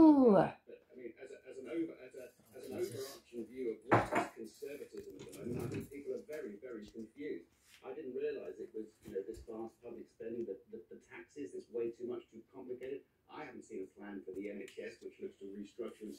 Ooh. But I mean, as an overarching view of what is conservatism at the moment, I think people are very, very confused. I didn't realise it was, this vast public spending, the taxes, it's way too much, too complicated. I haven't seen a plan for the NHS, which looks to restructure